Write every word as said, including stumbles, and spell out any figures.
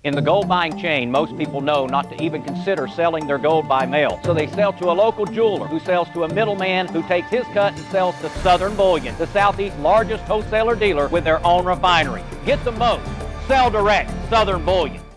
In the gold buying chain, most people know not to even consider selling their gold by mail. So they sell to a local jeweler who sells to a middleman who takes his cut and sells to Southern Bullion, the Southeast's largest wholesaler dealer with their own refinery. Get the most. Sell direct. Southern Bullion.